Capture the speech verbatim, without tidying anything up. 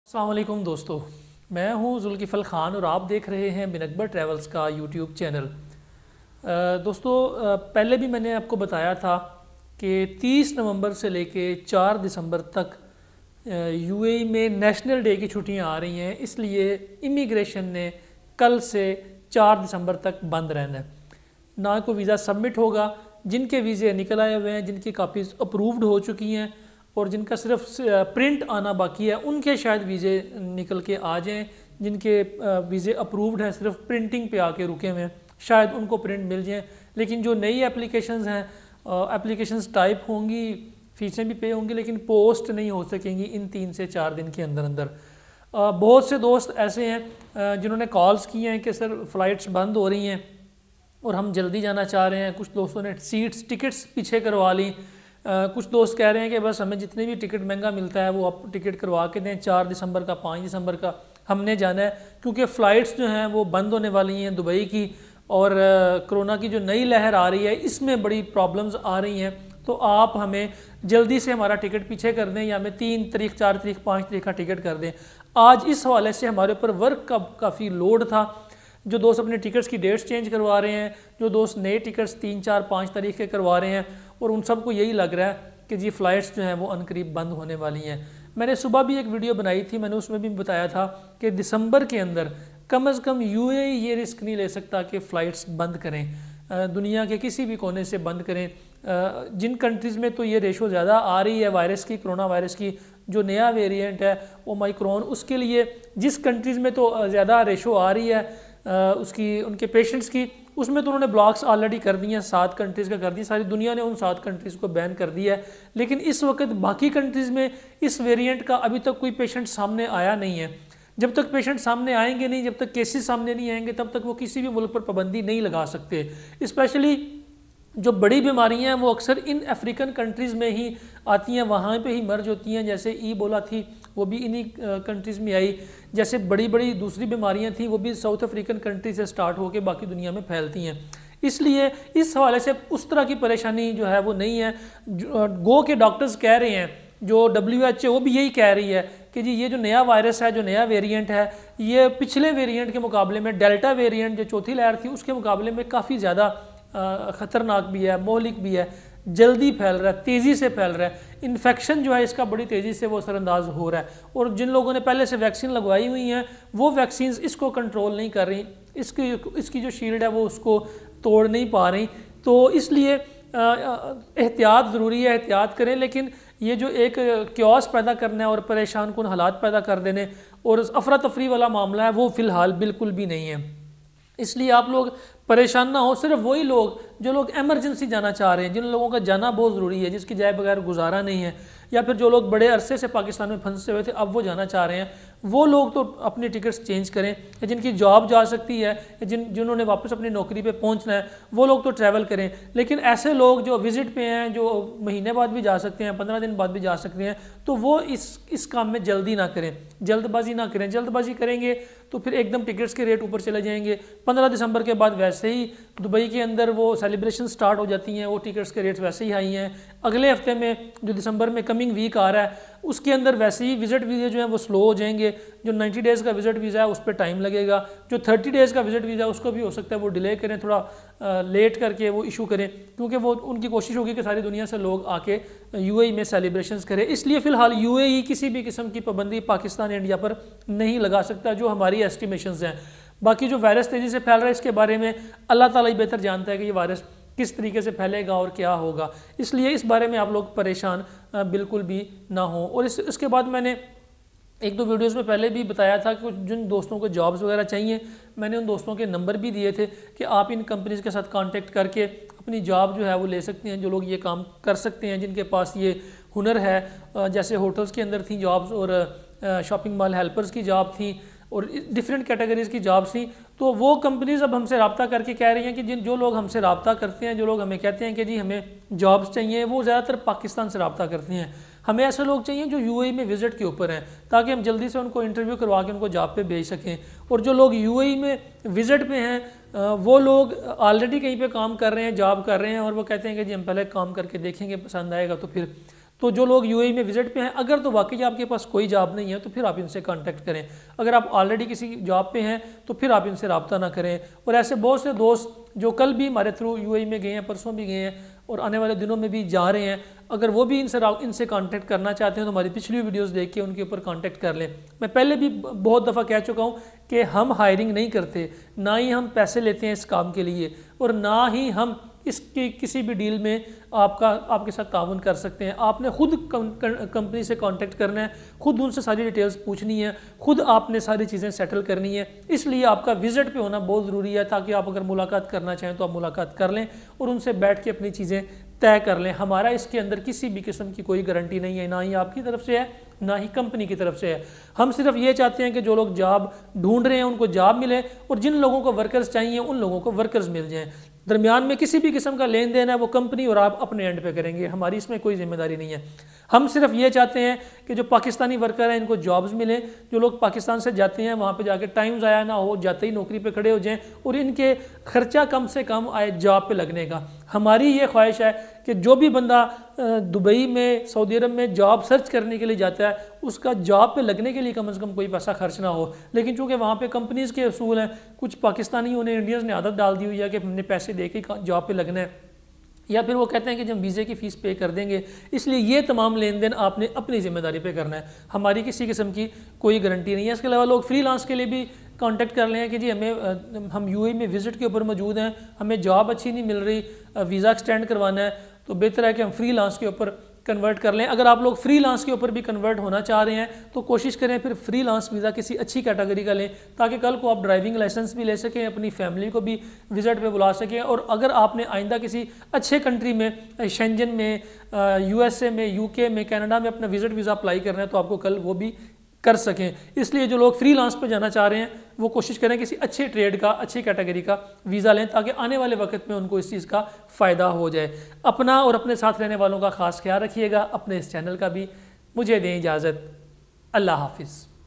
अस्सलाम वालेकुम दोस्तों, मैं हूं जुल्किफल ख़ान और आप देख रहे हैं बिन अकबर ट्रैवल्स का यूट्यूब चैनल। दोस्तों, पहले भी मैंने आपको बताया था कि तीस नवंबर से लेके चार दिसंबर तक यूएई में नेशनल डे की छुट्टियां आ रही हैं, इसलिए इमिग्रेशन ने कल से चार दिसंबर तक बंद रहना है। ना कोई वीज़ा सबमिट होगा। जिनके वीज़े निकल आए हुए हैं, जिनकी कापीज़ अप्रूव्ड हो चुकी हैं और जिनका सिर्फ प्रिंट आना बाकी है, उनके शायद वीज़े निकल के आ जाएं। जिनके वीज़े अप्रूव्ड हैं, सिर्फ प्रिंटिंग पे आके रुके हुए हैं, शायद उनको प्रिंट मिल जाएं। लेकिन जो नई एप्लीकेशंस हैं, एप्लीकेशंस टाइप होंगी, फ़ीसें भी पे होंगी, लेकिन पोस्ट नहीं हो सकेंगी इन तीन से चार दिन के अंदर अंदर। बहुत से दोस्त ऐसे हैं जिन्होंने कॉल्स किए हैं कि सर फ़्लाइट्स बंद हो रही हैं और हम जल्दी जाना चाह रहे हैं। कुछ दोस्तों ने सीट्स टिकट्स पीछे करवा ली। Uh, कुछ दोस्त कह रहे हैं कि बस हमें जितने भी टिकट महंगा मिलता है वो आप टिकट करवा के दें, चार दिसंबर का, पाँच दिसंबर का हमने जाना है, क्योंकि फ़्लाइट्स जो हैं वो बंद होने वाली हैं दुबई की। और कोरोना की जो नई लहर आ रही है, इसमें बड़ी प्रॉब्लम्स आ रही हैं। तो आप हमें जल्दी से हमारा टिकट पीछे कर दें या हमें तीन तारीख, चार तारीख, पाँच तारीख का टिकट कर दें। आज इस हवाले से हमारे ऊपर वर्क का काफ़ी लोड था। जो दोस्त अपने टिकट्स की डेट्स चेंज करवा रहे हैं, जो दोस्त नए टिकट्स तीन, चार, पाँच तारीख के करवा रहे हैं, और उन सबको यही लग रहा है कि जी फ़्लाइट्स जो हैं वो अनकरीब बंद होने वाली हैं। मैंने सुबह भी एक वीडियो बनाई थी, मैंने उसमें भी बताया था कि दिसंबर के अंदर कम अज़ कम यूएई ये रिस्क नहीं ले सकता कि फ़्लाइट्स बंद करें, दुनिया के किसी भी कोने से बंद करें। जिन कंट्रीज़ में तो ये रेशो ज़्यादा आ रही है वायरस की, कोरोना वायरस की जो नया वेरिएंट है ओमाइक्रॉन, उसके लिए जिस कंट्रीज़ में तो ज़्यादा रेशो आ रही है उसकी, उनके पेशेंट्स की, उसमें तो उन्होंने ब्लॉक्स ऑलरेडी कर दिए हैं, सात कंट्रीज़ का कर दिया। सारी दुनिया ने उन सात कंट्रीज़ को बैन कर दिया है। लेकिन इस वक्त बाकी कंट्रीज़ में इस वेरिएंट का अभी तक कोई पेशेंट सामने आया नहीं है। जब तक पेशेंट सामने आएंगे नहीं, जब तक केसेस सामने नहीं आएंगे, तब तक वो किसी भी मुल्क पर पाबंदी नहीं लगा सकते। स्पेशली जो बड़ी बीमारियां हैं वो अक्सर इन अफ्रीकन कंट्रीज़ में ही आती हैं, वहाँ पे ही मर्ज होती हैं। जैसे ई बोला थी वो भी इन्हीं कंट्रीज़ में आई। जैसे बड़ी बड़ी दूसरी बीमारियां थी वो भी साउथ अफ्रीकन कंट्री से स्टार्ट होकर बाकी दुनिया में फैलती हैं। इसलिए इस हवाले से उस तरह की परेशानी जो है वो नहीं है। गो के डॉक्टर्स कह रहे हैं, जो डब्ल्यू एच ओ वो भी यही कह रही है कि जी ये जो नया वायरस है, जो नया वेरिएंट है, ये पिछले वेरिएंट के मुकाबले में, डेल्टा वेरिएंट जो चौथी लहर थी उसके मुकाबले में काफ़ी ज़्यादा ख़तरनाक भी है, मोहलिक भी है, जल्दी फैल रहा है, तेज़ी से फैल रहा है। इन्फेक्शन जो है इसका बड़ी तेज़ी से वो असरअंदाज हो रहा है। और जिन लोगों ने पहले से वैक्सीन लगवाई हुई हैं वो वैक्सीन इसको कंट्रोल नहीं कर रही, इसकी इसकी जो शील्ड है वो उसको तोड़ नहीं पा रही। तो इसलिए एहतियात ज़रूरी है, एहतियात करें। लेकिन ये जो एक क्योस पैदा करना है और परेशान कुन हालात पैदा कर देने और अफरा तफरी वाला मामला है, वो फ़िलहाल बिल्कुल भी नहीं है। इसलिए आप लोग परेशान ना हो। सिर्फ वही लोग जो लोग एमरजेंसी जाना चाह रहे हैं, जिन लोगों का जाना बहुत ज़रूरी है, जिसकी जाए बगैर गुजारा नहीं है, या फिर जो लोग बड़े अरसे से पाकिस्तान में फंसे हुए थे अब वो जाना चाह रहे हैं, वो लोग तो अपनी टिकट्स चेंज करें। या जिनकी जॉब जा सकती है, जिन जिन्होंने वापस अपनी नौकरी पे पहुंचना है, वो लोग तो ट्रैवल करें। लेकिन ऐसे लोग जो विज़िट पे हैं, जो महीने बाद भी जा सकते हैं, पंद्रह दिन बाद भी जा सकते हैं, तो वो इस इस काम में जल्दी ना करें, जल्दबाजी ना करें। जल्दबाजी करेंगे तो फिर एकदम टिकट्स के रेट ऊपर चले जाएंगे। पंद्रह दिसंबर के बाद वैसे ही दुबई के अंदर वो सेलिब्रेशन स्टार्ट हो जाती हैं, वो टिकट्स के रेट्स वैसे ही हाई हैं। अगले हफ्ते में जो दिसंबर में कमिंग वीक आ रहा है उसके अंदर वैसे ही विज़िट वीज़े जो हैं वो स्लो हो जाएंगे। जो नब्बे डेज़ का विज़िट वीज़ा है उस पर टाइम लगेगा। जो तीस डेज़ का विज़िट वीज़ा है उसको भी हो सकता है वो डिले करें, थोड़ा आ, लेट करके वो इशू करें, क्योंकि वो उनकी कोशिश होगी कि सारी दुनिया से लोग आके यूएई में सेलिब्रेशंस करें। इसलिए फ़िलहाल यूएई किसी भी किस्म की पाबंदी पाकिस्तान इंडिया पर नहीं लगा सकता, जो हमारी एस्टिमेशंस हैं। बाकी जो वायरस तेज़ी से फैल रहा है इसके बारे में अल्लाह ताला ही बेहतर जानता है कि ये वायरस किस तरीके से फैलेगा और क्या होगा। इसलिए इस बारे में आप लोग परेशान बिल्कुल भी ना हो। और इस इसके बाद मैंने एक दो वीडियोस में पहले भी बताया था कि जिन दोस्तों को जॉब्स वगैरह चाहिए, मैंने उन दोस्तों के नंबर भी दिए थे कि आप इन कंपनीज़ के साथ कांटेक्ट करके अपनी जॉब जो है वो ले सकते हैं। जो लोग ये काम कर सकते हैं, जिनके पास ये हुनर है, जैसे होटल्स के अंदर थी जॉब्स और शॉपिंग मॉल हेल्पर्स की जॉब थी और डिफरेंट कैटेगरीज़ की जॉब्स थी। तो वो कंपनीज़ अब हमसे रब्ता करके कह रही हैं कि जिन जो लोग हमसे रब्ता करते हैं, जो लोग हमें कहते हैं कि जी हमें जॉब्स चाहिए, वो ज़्यादातर पाकिस्तान से रब्ता करते हैं। हमें ऐसे लोग चाहिए जो यूएई में विज़िट के ऊपर हैं, ताकि हम जल्दी से उनको इंटरव्यू करवा के उनको जॉब पे भेज सकें। और जो लोग यूएई में विज़िट पे हैं वो लोग ऑलरेडी कहीं पे काम कर रहे हैं, जॉब कर रहे हैं, और वो कहते हैं कि जी हम पहले काम करके देखेंगे, पसंद आएगा तो फिर तो जो लोग यूएई में विजिट पे हैं, अगर तो वाकई आपके पास कोई जॉब नहीं है तो फिर आप इनसे कांटेक्ट करें। अगर आप ऑलरेडी किसी जॉब पे हैं तो फिर आप इनसे रब्ता ना करें। और ऐसे बहुत से दोस्त जो कल भी हमारे थ्रू यूएई में गए हैं, परसों भी गए हैं और आने वाले दिनों में भी जा रहे हैं, अगर वो भी इनसे इनसे कांटेक्ट करना चाहते हैं तो हमारी पिछली वीडियोस देख के उनके ऊपर कांटेक्ट कर लें। मैं पहले भी बहुत दफ़ा कह चुका हूँ कि हम हायरिंग नहीं करते, ना ही हम पैसे लेते हैं इस काम के लिए, और ना ही हम इसकी किसी भी डील में आपका आपके साथ ताउन कर सकते हैं। आपने खुद कंपनी से कांटेक्ट करना है, खुद उनसे सारी डिटेल्स पूछनी है, खुद आपने सारी चीज़ें सेटल करनी है। इसलिए आपका विजिट पे होना बहुत ज़रूरी है, ताकि आप अगर मुलाकात करना चाहें तो आप मुलाकात कर लें और उनसे बैठ के अपनी चीज़ें तय कर लें। हमारा इसके अंदर किसी भी किस्म की कोई गारंटी नहीं है, ना ही आपकी तरफ से है ना ही कंपनी की तरफ से है। हम सिर्फ ये चाहते हैं कि जो लोग जॉब ढूंढ रहे हैं उनको जॉब मिले, और जिन लोगों को वर्कर्स चाहिए उन लोगों को वर्कर्स मिल जाएं। दरमियान में किसी भी किस्म का लेन देन है वो कंपनी और आप अपने एंड पे करेंगे, हमारी इसमें कोई जिम्मेदारी नहीं है। हम सिर्फ ये चाहते हैं कि जो पाकिस्तानी वर्कर हैं इनको जॉब्स मिले। जो लोग पाकिस्तान से जाते हैं वहाँ पे जाके टाइम ज़ाया ना हो, जाते ही नौकरी पे खड़े हो जाएं और इनके खर्चा कम से कम आए जॉब पे लगने का। हमारी ये ख्वाहिश है कि जो भी बंदा दुबई में, सऊदी अरब में जॉब सर्च करने के लिए जाता है उसका जॉब पे लगने के लिए कम से कम कोई पैसा खर्च ना हो। लेकिन चूँकि वहाँ पे कंपनीज़ के असूल हैं, कुछ पाकिस्तानियों ने, इंडियंस ने आदत डाल दी हुई है कि हमने पैसे दे के जॉब पे लगना है, या फिर वो कहते हैं कि जब वीज़े की फ़ीस पे कर देंगे। इसलिए ये तमाम लेन देन आपने अपनी ज़िम्मेदारी पे करना है, हमारी किसी किस्म की कोई गारंटी नहीं है। इसके अलावा लोग फ्रीलांस के लिए भी कांटेक्ट कर लें कि जी हमें हम यूएई में विज़िट के ऊपर मौजूद हैं, हमें जॉब अच्छी नहीं मिल रही, वीज़ा एक्सटेंड करवाना है, तो बेहतर है कि हम फ्रीलांस के ऊपर कन्वर्ट कर लें। अगर आप लोग फ्रीलांस के ऊपर भी कन्वर्ट होना चाह रहे हैं तो कोशिश करें फिर फ्रीलांस वीज़ा किसी अच्छी कैटेगरी का लें, ताकि कल को आप ड्राइविंग लाइसेंस भी ले सकें, अपनी फैमिली को भी विज़िट पे बुला सकें। और अगर आपने आइंदा किसी अच्छे कंट्री में, शेंजन में, यूएसए में, यूके में, कनाडा में अपना विज़िट वीज़ा अप्लाई करना है तो आपको कल वो भी कर सकें। इसलिए जो लोग फ्रीलांस पे जाना चाह रहे हैं वो कोशिश करें किसी अच्छे ट्रेड का, अच्छी कैटेगरी का वीज़ा लें, ताकि आने वाले वक्त में उनको इस चीज़ का फ़ायदा हो जाए। अपना और अपने साथ रहने वालों का ख़ास ख्याल रखिएगा, अपने इस चैनल का भी। मुझे दें इजाज़त, अल्लाह हाफिज़।